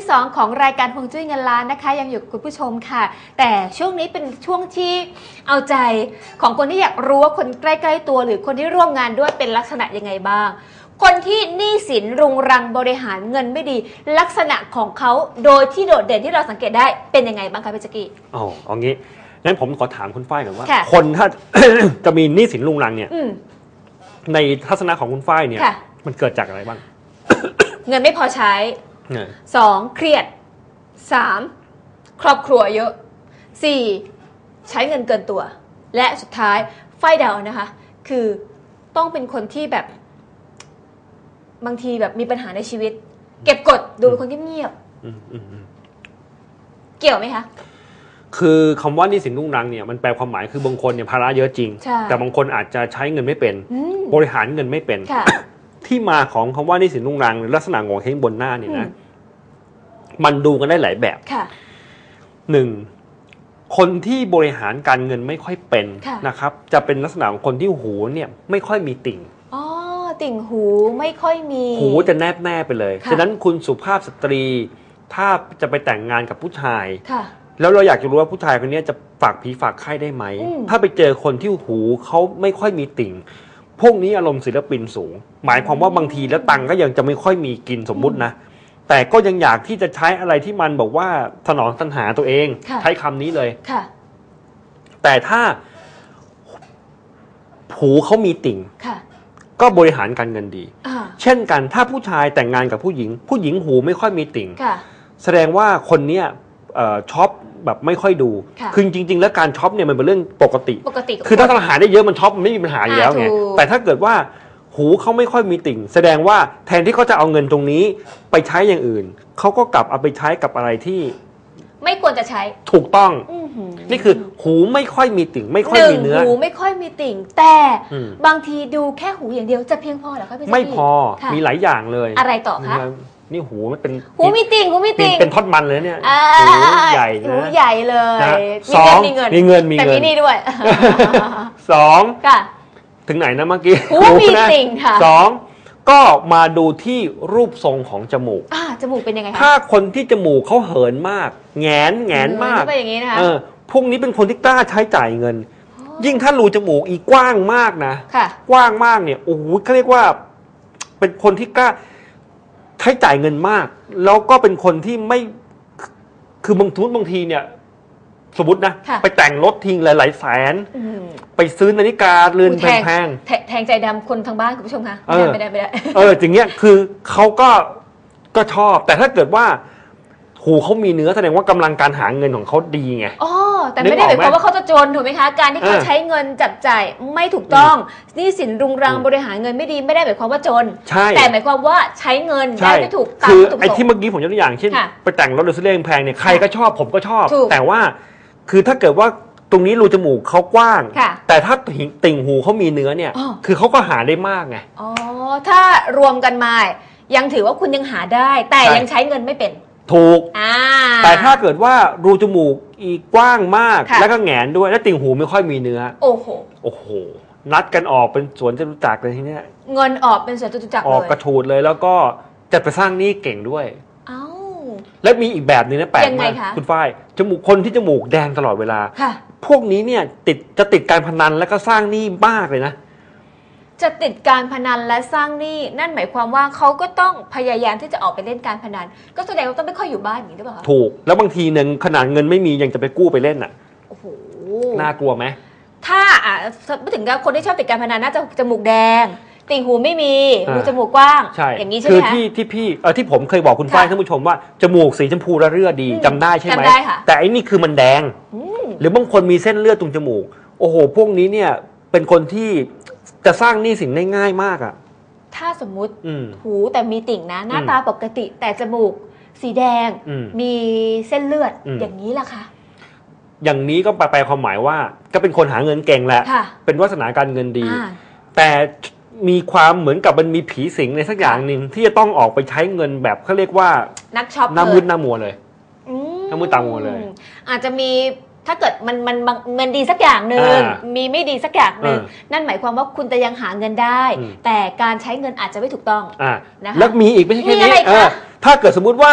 2ของรายการฮวงจุ้ยเงินล้านนะคะยังอยู่กับคุณผู้ชมค่ะแต่ช่วงนี้เป็นช่วงที่เอาใจของคนที่อยากรู้ว่าคนใกล้ๆตัวหรือคนที่ร่วมงานด้วยเป็นลักษณะยังไงบ้างคนที่หนี้สินรุงรังบริหารเงินไม่ดีลักษณะของเขาโดยที่โดดเด่นที่เราสังเกตได้เป็นยังไงบ้างคะพี่จักกี้เอางี้งั้นผมขอถามคุณฝ้ายก่อนว่าคนถ้า จะมีหนี้สินรุงรังเนี่ยในทัศนะของคุณฝ้ายเนี่ยมันเกิดจากอะไรบ้างเงินไม่พอใช้2เครียด3ครอบครัวเยอะ4ใช้เงินเกินตัวและสุดท้ายฝ้ายเดานะคะคือต้องเป็นคนที่แบบบางทีแบบมีปัญหาในชีวิตเก็บกดดูเป็นคนที่เงียบเกี่ยวไหมคะคือคำว่าหนี้สินรุงรังเนี่ยมันแปลความหมายคือบางคนเนี่ยภาระเยอะจริงแต่บางคนอาจจะใช้เงินไม่เป็นบริหารเงินไม่เป็นที่มาของคำว่าหนี้สินรุงรังหรือลักษณะโง่เฮงบนหน้าเนี่ยนะมันดูกันได้หลายแบบหนึ่งคนที่บริหารการเงินไม่ค่อยเป็นนะครับจะเป็นลักษณะของคนที่หูเนี่ยไม่ค่อยมีติ่งติ่งหูไม่ค่อยมีหูจะแนบแน่ไปเลยฉะนั้นคุณสุภาพสตรีถ้าจะไปแต่งงานกับผู้ชายแล้วเราอยากจะรู้ว่าผู้ชายคนนี้จะฝากผีฝากไข้ได้ไหมถ้าไปเจอคนที่หูเขาไม่ค่อยมีติ่งพวกนี้อารมณ์ศิลปินสูงหมายความว่าบางทีแล้วตังก็ยังจะไม่ค่อยมีกินสมมุตินะแต่ก็ยังอยากที่จะใช้อะไรที่มันบอกว่าถนอมตัณหาตัวเองใช้คำนี้เลยแต่ถ้าหูเขามีติ่งก็บริหารการเงินดีเช่นกันถ้าผู้ชายแต่งงานกับผู้หญิงหูไม่ค่อยมีติ่งแสดงว่าคนเนี้ยช็อปแบบไม่ค่อยดูคือจริงๆแล้วการช็อปเนี่ยมันเป็นเรื่องปกติคือถ้าเราหาได้เยอะมันช็อปมันไม่มีปัญหาอยู่แล้วไงแต่ถ้าเกิดว่าหูเขาไม่ค่อยมีติ่งแสดงว่าแทนที่เขาจะเอาเงินตรงนี้ไปใช้อย่างอื่นเขาก็กลับเอาไปใช้กับอะไรที่ไม่ควรจะใช้ถูกต้องนี่คือหูไม่ค่อยมีติ่งไม่ค่อยมีเนื้อหูไม่ค่อยมีติ่งแต่บางทีดูแค่หูอย่างเดียวจะเพียงพอหรอคะพี่ไม่พอมีหลายอย่างเลยอะไรต่อคะนี่หูมันเป็นหูมีติ่งเป็นทอดมันเลยเนี่ยหูใหญ่หูใหญ่เลยมีเงินแต่มีนี่ด้วย 2ถึงไหนนะเมื่อกี้หูมีติ่งค่ะ 2ก็มาดูที่รูปทรงของจมูกจมูกเป็นยังไงคะถ้าคนที่จมูกเขาเหินมากแงนมากอย่างนี้นะคะพวกนี้เป็นคนที่กล้าใช้จ่ายเงินยิ่งถ้ารูจมูกอีกกว้างมากนะกว้างมากเนี่ยโอ้โหเขาเรียกว่าเป็นคนที่กล้าใช้จ่ายเงินมากแล้วก็เป็นคนที่ไม่คือบางทีเนี่ยสมมตินะไปแต่งรถทิ้งหลายๆแสนไปซื้อนาฬิกาเรือนแพงแทงใจดำคนทางบ้านคุณผู้ชมคะไม่ได้อย่างเงี้ยคือเขาก็ชอบแต่ถ้าเกิดว่าหูเขามีเนื้อแสดงว่ากำลังการหาเงินของเขาดีไงแต่ไม่ได้หมายความว่าเขาจะจนถูกไหมคะการที่เขาใช้เงินจับจ่ายไม่ถูกต้องหนี้สินรุงรังบริหารเงินไม่ดีไม่ได้หมายความว่าจนแต่หมายความว่าใช้เงินได้ไม่ถูกตามคือไอ้ที่เมื่อกี้ผมยกตัวอย่างเช่นไปแต่งรถหรือซื้อเรื่องแพงเนี่ยใครก็ชอบผมก็ชอบแต่ว่าคือถ้าเกิดว่าตรงนี้รูจมูกเขากว้างแต่ถ้าติ่งหูเขามีเนื้อเนี่ยคือเขาก็หาได้มากไงถ้ารวมกันมายังถือว่าคุณยังหาได้แต่ยังใช้เงินไม่เป็นถูกแต่ถ้าเกิดว่ารูจมูกอีกกว้างมากแล้วก็แหงนด้วยแล้วติ่งหูไม่ค่อยมีเนื้อโอ้โหนัดกันออกเป็นสวนจตุจักรเลยทีเนี้ยเงินออกเป็นสวนจตุจักรเลยออกกระฉูดเลยแล้วก็จะไปสร้างหนี้เก่งด้วยและมีอีกแบบนึงนะแปลกมากคุณฝ้ายจมูกคนที่จมูกแดงตลอดเวลาพวกนี้เนี่ยจะติดการพนันแล้วก็สร้างหนี้มากเลยนะจะติดการพนันและสร้างหนี้นั่นหมายความว่าเขาก็ต้องพยายามที่จะออกไปเล่นการพนันก็แสดงว่าต้องไม่ค่อยอยู่บ้านอย่างนี้หรือเปล่าถูกแล้วบางทีเนี่ยขนาดเงินไม่มียังจะไปกู้ไปเล่นอ่ะโอ้โหน่ากลัวไหมถ้าพูดถึงคนที่ชอบติดการพนันน่าจะจมูกแดงติ่งหูไม่มีหูจมูกกว้างอย่างนี้ใช่ไหมคือที่ผมเคยบอกคุณฝ้ายท่านผู้ชมว่าจมูกสีชมพูระเรื่อดีจำได้ใช่ไหมแต่อันนี้คือมันแดงหรือบางคนมีเส้นเลือดตรงจมูกโอ้โหพวกนี้เนี่ยเป็นคนที่จะสร้างหนี้สินได้ง่ายมากอ่ะถ้าสมมุติหูแต่มีติ่งนะหน้าตาปกติแต่จมูกสีแดงมีเส้นเลือดอย่างนี้ล่ะคะอย่างนี้ก็แปลความหมายว่าก็เป็นคนหาเงินเก่งแหละเป็นวาสนาการเงินดีแต่มีความเหมือนกับมันมีผีสิงในสักอย่างหนึ่งที่จะต้องออกไปใช้เงินแบบเขาเรียกว่านักช็อปหน้ามืดหน้ามัวเลยหน้ามืดตามัวเลยอาจจะมีถ้าเกิดมันดีสักอย่างหนึ่งมีไม่ดีสักอย่างหนึ่งนั่นหมายความว่าคุณจะยังหาเงินได้แต่การใช้เงินอาจจะไม่ถูกต้องนะคะแล้วมีอีกไม่ใช่แค่นี้ถ้าเกิดสมมุติว่า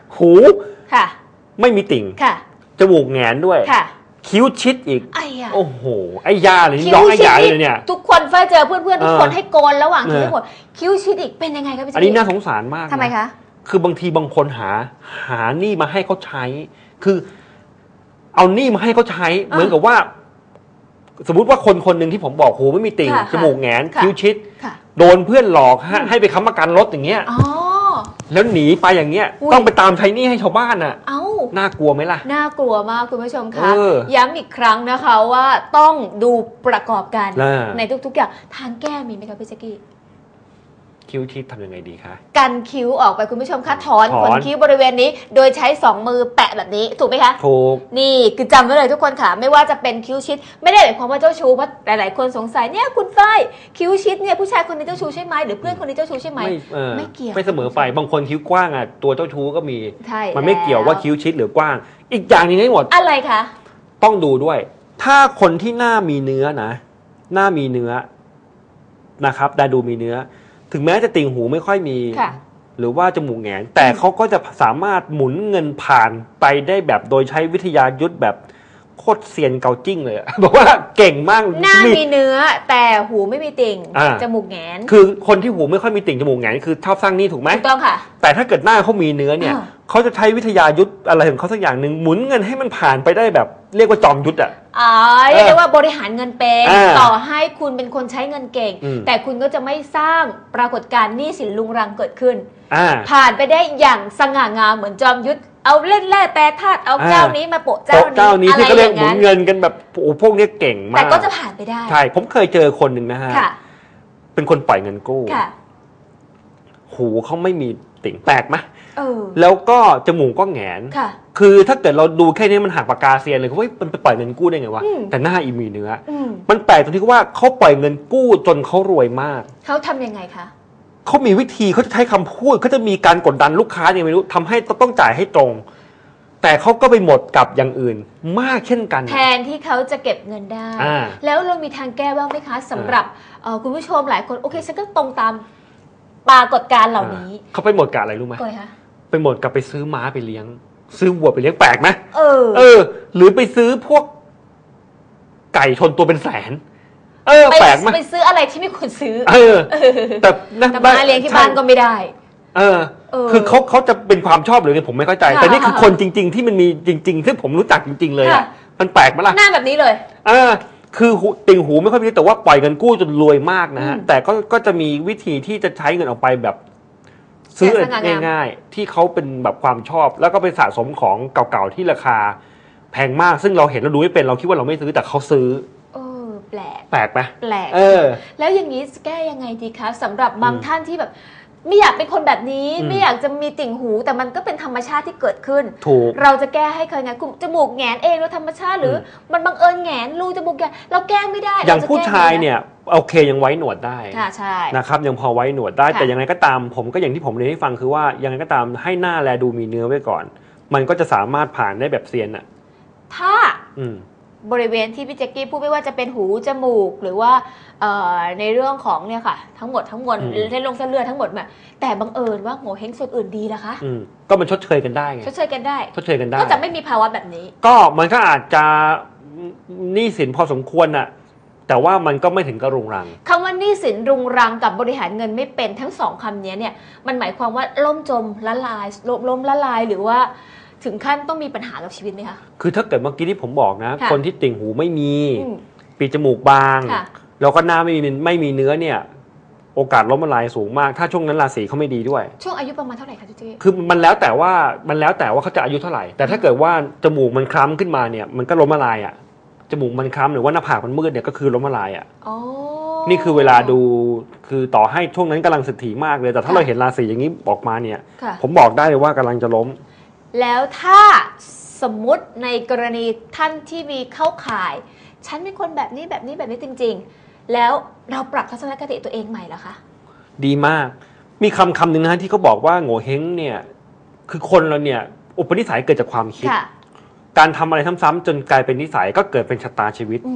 หูค่ะไม่มีติ่งค่ะจมูกแหงนด้วยค่ะคิ้วชิดอีกโอ้โหไอ้ยาเลยน้องไอ้ยาเลยเนี่ยทุกคนฝ้ายเจอเพื่อนๆทุกคนให้โกนระหว่างคิ้วให้หมดคิ้วชิดอีกเป็นยังไงครับพี่อันนี้น่าสงสารมากทำไมคะคือบางทีบางคนหาหนี้มาให้เขาใช้คือเอาหนี้มาให้เขาใช้เหมือนกับว่าสมมุติว่าคนหนึ่งที่ผมบอกโหไม่มีติ่งจมูกแหงนคิ้วชิดโดนเพื่อนหลอกให้ไปค้ำประกันรถอย่างเงี้ยแล้วหนีไปอย่างเงี้ยต้องไปตามใช้หนี้ให้ชาวบ้านอ่ะน่ากลัวไหมล่ะน่ากลัวมากคุณผู้ชมคะย้ำอีกครั้งนะคะว่าต้องดูประกอบกันในทุกๆอย่างทางแก้มีไหมคะพี่แจ๊กกี้คิ้วชิดทำยังไงดีคะกันคิ้วออกไปคุณผู้ชมคะถอนขนคิ้วบริเวณนี้โดยใช้2มือแปะแบบนี้ถูกไหมคะถูกนี่คือจำไว้เลยทุกคนค่ะไม่ว่าจะเป็นคิ้วชิดไม่ได้หมายความว่าเจ้าชู้เพราะหลายๆคนสงสัยเนี่ยคุณฝ้ายคิ้วชิดเนี่ยผู้ชายคนนี้เจ้าชู้ใช่ไหมหรือเพื่อนคนนี้เจ้าชู้ใช่ไหมไม่เกี่ยวไม่เสมอไปบางคนคิ้วกว้างอ่ะตัวเจ้าชู้ก็มีมันไม่เกี่ยวว่าคิ้วชิดหรือกว้างอีกอย่างนึงให้หมดอะไรคะต้องดูด้วยถ้าคนที่หน้ามีเนื้อนะหน้ามีเนื้อนะครับได้ดูมีเนื้อถึงแม้จะติ่งหูไม่ค่อยมีหรือว่าจมูกแหงนแต่เขาก็จะสามารถหมุนเงินผ่านไปได้แบบโดยใช้วิทยายุทธแบบโคตรเซียนเกาจิ้งเลยบอกว่าเก่งมากหน้ามีเนื้อแต่หูไม่มีติ่งจมูกแหงนคือคนที่หูไม่ค่อยมีติ่งจมูกแหงนคือชอบสร้างหนี้ถูกไหมถูกต้องค่ะแต่ถ้าเกิดหน้าเขามีเนื้อเนี่ยเขาจะใช้วิทยายุทธอะไรของเขาสักอย่างหนึ่งหมุนเงินให้มันผ่านไปได้แบบเรียกว่าจอมยุทธอ่ะเรียกได้ว่าบริหารเงินเป็นต่อให้คุณเป็นคนใช้เงินเก่งแต่คุณก็จะไม่สร้างปรากฏการณ์หนี้สินลุงรังเกิดขึ้นผ่านไปได้อย่างสง่างามเหมือนจอมยุทธเอาเล่นแร่แปรธาตุเอาเจ้านี้มาโปะเจ้านี้ที่เขาเรียกหมุนเงินกันแบบโอ้พวกนี้เก่งมากแต่ก็จะผ่านไปได้ใช่ผมเคยเจอคนหนึ่งนะฮะเป็นคนปล่อยเงินกู้หูเขาไม่มีติ่งแปลกไหมแล้วก็จมูกก็แหงนคือถ้าเกิดเราดูแค่นี้มันหักปากกาเซียนเลยว่ามันไปปล่อยเงินกู้ได้ไงวะแต่หน้าอีมีเนื้อมันแปลกตรงที่ว่าเขาปล่อยเงินกู้จนเขารวยมากเขาทำยังไงคะเขามีวิธีเขาจะใช้คำพูดเขาจะมีการกดดันลูกค้าอย่างไม่รู้ทำให้ต้องจ่ายให้ตรงแต่เขาก็ไปหมดกับอย่างอื่นมากเช่นกันแทนที่เขาจะเก็บเงินได้แล้วเรามีทางแก้บ้างไหมคะสำหรับคุณผู้ชมหลายคนโอเคฉันก็ตรงตามปรากฏการณ์เหล่านี้เขาไปหมดกับอะไรรู้ไหมไปหมดกับไปซื้อม้าไปเลี้ยงซื้อวัวไปเลี้ยงแปลกไหมหรือไปซื้อพวกไก่ชนตัวเป็นแสนแปลกไหมไปซื้ออะไรที่ไม่ควรซื้อแต่ม้าเลี้ยงที่บ้านก็ไม่ได้คือเขาจะเป็นความชอบหรือไงผมไม่เข้าใจแต่นี่คือคนจริงๆที่มันมีจริงๆซึ่งผมรู้จักจริงๆเลยมันแปลกไหมล่ะหน้าแบบนี้เลยคือติ่งหูไม่ค่อยมีแต่ว่าปล่อยเงินกู้จนรวยมากนะฮะแต่ก็จะมีวิธีที่จะใช้เงินออกไปแบบซื้อง่ายๆที่เขาเป็นแบบความชอบแล้วก็ไปสะสมของเก่าๆที่ราคาแพงมากซึ่งเราเห็นเราดูไม่เป็นเราคิดว่าเราไม่ซื้อแต่เขาซื้อแปลกไหมแปลกแล้วอย่างนี้แก้ยังไงดีคะสำหรับบางท่านที่แบบไม่อยากเป็นคนแบบนี้ไม่อยากจะมีติ่งหูแต่มันก็เป็นธรรมชาติที่เกิดขึ้นถูกเราจะแก้ให้เคยไงจมูกแหงนเองเราธรรมชาติหรือมันบังเอิญแหงนรูจมูกแหงนเราแก้ไม่ได้อย่างผู้ชายเนี่ยโอเคยังไว้หนวดได้ค่ะใช่นะครับยังพอไว้หนวดได้แต่ยังไงก็ตามผมก็อย่างที่ผมเรียนให้ฟังคือว่ายังไงก็ตามให้หน้าแลดูมีเนื้อไว้ก่อนมันก็จะสามารถผ่านได้แบบเซียนอ่ะถ้าบริเวณที่พี่แจ็คกี้พูดไม่ว่าจะเป็นหูจมูกหรือว่าในเรื่องของเนี่ยค่ะทั้งหมดเส้นเลือดทั้งหมดมาแต่บังเอิญว่าโง่เฮงส่วนอื่นดีนะคะก็มันชดเชยกันได้ไงชดเชยกันได้ก็จะไม่มีภาวะแบบนี้ก็มันก็อาจจะหนี้สินพอสมควรน่ะแต่ว่ามันก็ไม่ถึงกับรุงรังคำว่าหนี้สินรุงรังกับบริหารเงินไม่เป็นทั้งสองคำนี้เนี่ยมันหมายความว่าล่มจมละลายล้มละลายหรือว่าถึงขั้นต้องมีปัญหากับชีวิตไหมคะคือถ้าเกิดเมื่อกี้ที่ผมบอกนะคนที่ติ่งหูไม่มีปีจมูกบางแล้วก็หน้าไม่มีเนื้อเนี่ยโอกาสล้มละลายสูงมากถ้าช่วงนั้นราศีเขาไม่ดีด้วยช่วงอายุประมาณเท่าไหร่คะเจ๊คือมันแล้วแต่ว่าเขาจะอายุเท่าไหร่แต่ถ้าเกิดว่าจมูกมันคล้ำขึ้นมาเนี่ยมันก็ล้มละลายอ่ะจมูกมันคล้ำหรือว่าหน้าผากมันมืดเนี่ยก็คือล้มละลายอ่ะนี่คือเวลาดูคือต่อให้ช่วงนั้นกำลังเศรษฐีมากเลยแต่ถ้าเราเห็นราศีอย่างนี้ออกมาเนี่ยผมบอกได้เลยว่ากำลังจะล้มแล้วถ้าสมมุติในกรณีท่านที่มีเข้าข่ายฉันเป็นคนแบบนี้จริงๆแล้วเราปรับทัศนคติตัวเองใหม่แล้วคะดีมากมีคำหนึ่งนะที่เขาบอกว่าโง่เฮงเนี่ยคือคนเราเนี่ยอุปนิสัยเกิดจากความคิดการทำอะไรซ้ำๆจนกลายเป็นนิสัยก็เกิดเป็นชะตาชีวิต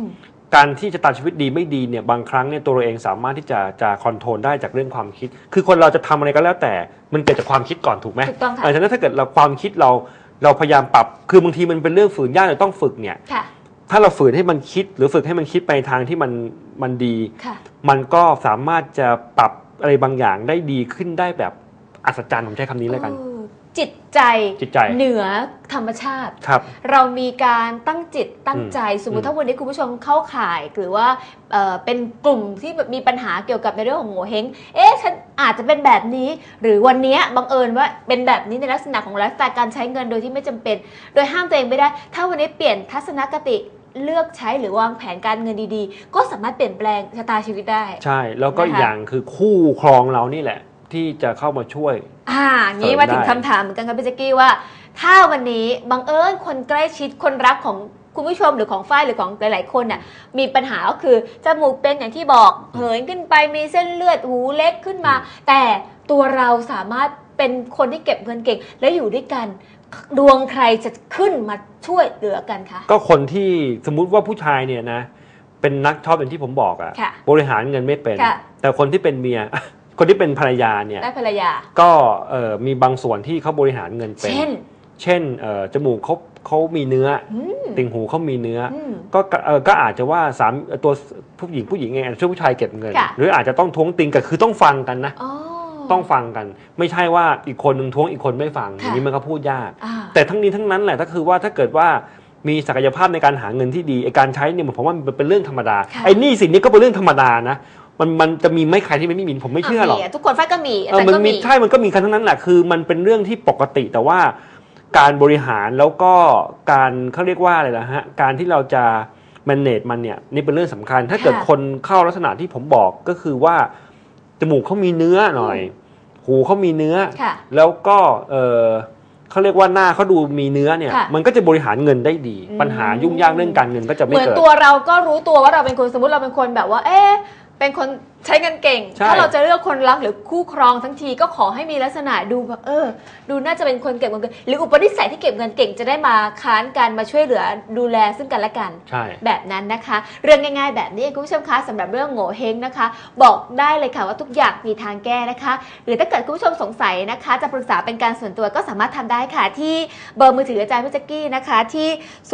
การที่ชะตาชีวิตดีไม่ดีเนี่ยบางครั้งเนี่ยตัวเราเองสามารถที่จะคอนโทรลได้จากเรื่องความคิดคือคนเราจะทำอะไรก็แล้วแต่มันเกิดจากความคิดก่อนถูกไหมถูกต้องค่ะฉะนั้นถ้าเกิดเราความคิดเราพยายามปรับคือบางทีมันเป็นเรื่องฝืนยากเราต้องฝึกเนี่ยถ้าเราฝืนให้มันคิดหรือฝึกให้มันคิดไปทางที่มันดีมันก็สามารถจะปรับอะไรบางอย่างได้ดีขึ้นได้แบบอัศจรรย์ผมใช้คำนี้เลยกันจิตใจเหนือธรรมชาติเรามีการตั้งจิตตั้งใจสมมติถ้าวันนี้คุณผู้ชมเข้าข่ายหรือว่าเป็นกลุ่มที่มีปัญหาเกี่ยวกับในเรื่องของโง่เฮงฉันอาจจะเป็นแบบนี้หรือวันนี้บังเอิญว่าเป็นแบบนี้ในลักษณะของไลฟ์สไตล์การใช้เงินโดยที่ไม่จำเป็นโดยห้ามตัวเองไม่ได้ถ้าวันนี้เปลี่ยนทัศนคติเลือกใช้หรือวางแผนการเงินดีๆก็สามารถเปลี่ยนแปลงชะตาชีวิตได้ใช่แล้วก็อย่างคือคู่ครองเรานี่แหละที่จะเข้ามาช่วยงี้มาถึงคำถามเหมือนกันครับพี่แจ๊กกี้ว่าถ้าวันนี้บังเอิญคนใกล้ชิดคนรักของคุณผู้ชมหรือของฝ้ายหรือของหลายๆคนน่ะมีปัญหาก็คือจมูกเป็นอย่างที่บอกเหินขึ้นไปมีเส้นเลือดหูเล็กขึ้นมาแต่ตัวเราสามารถเป็นคนที่เก็บเงินเก่งและอยู่ด้วยกันดวงใครจะขึ้นมาช่วยเหลือกันคะก็คนที่สมมุติว่าผู้ชายเนี่ยนะเป็นนักช็อปอย่างที่ผมบอกอะบริหารเงินไม่เป็นแต่คนที่เป็นเมียคนที่เป็นภรรยาเนี่ยได้ภรรยาก็มีบางส่วนที่เขาบริหารเงินเป็นเช่นจมูกเขามีเนื้อติ่งหูเขามีเนื้อก็อาจจะว่าตัวผู้หญิงเองช่วยผู้ชายเก็บเงินหรืออาจจะต้องท้วงติงกันคือต้องฟังกันนะต้องฟังกันไม่ใช่ว่าอีกคนหนึ่งท้วงอีกคนไม่ฟังอย่างนี้มันก็พูดยากแต่ทั้งนี้ทั้งนั้นแหละก็คือว่าถ้าเกิดว่ามีศักยภาพในการหาเงินที่ดีไอการใช้เนี่ยผมว่ามันเป็นเรื่องธรรมดาไอ้นี่สินนี้ก็เป็นเรื่องธรรมดานะมันจะมีไม่ใครที่ไม่มีผมไม่เชื่อหรอกทุกคนฝ้ายก็มีมันมีใช่มันก็มีกันทั้งนั้นแหละคือมันเป็นเรื่องที่ปกติแต่ว่าการบริหารแล้วก็การเขาเรียกว่าอะไรนะฮะการที่เราจะ manage มันเนี่ยนี่เป็นเรื่องสำคัญถ้าเกิดคนเข้าลักษณะที่ผมบอกก็คือว่าจมูกเขามีเนื้อหน่อยหูเขามีเนื้อแล้วก็เขาเรียกว่าหน้าเขาดูมีเนื้อเนี่ยมันก็จะบริหารเงินได้ดีปัญหายุ่งยากเรื่องการเงินก็จะไม่เกิดเหมือนตัวเราก็รู้ตัวว่าเราเป็นคนสมมติเราเป็นคนแบบว่าเป็นคนใช้เงินเก่งถ้าเราจะเลือกคนรักหรือคู่ครองทั้งทีก็ขอให้มีลักษณะดูแบบดูน่าจะเป็นคนเก็บเงินหรืออุปนิสัยที่เก็บเงินเก่งจะได้มาค้านกันมาช่วยเหลือดูแลซึ่งกันและกันแบบนั้นนะคะเรื่องง่ายๆแบบนี้คุณผู้ชมคะสำหรับเรื่องโง่เฮงนะคะบอกได้เลยค่ะว่าทุกอย่างมีทางแก้นะคะหรือถ้าเกิดคุณผู้ชมสงสัยนะคะจะปรึกษาเป็นการส่วนตัวก็สามารถทำได้ค่ะที่เบอร์มือถืออาจารย์พี่แจ๊กกี้นะคะที่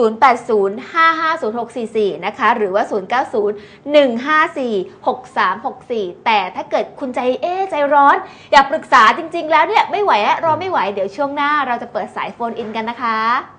0805506644นะคะหรือว่า0901546364แต่ถ้าเกิดคุณใจร้อนอยากปรึกษาจริงๆแล้วเนี่ยไม่ไหวรอไม่ไหวเดี๋ยวช่วงหน้าเราจะเปิดสายโฟนอินกันนะคะ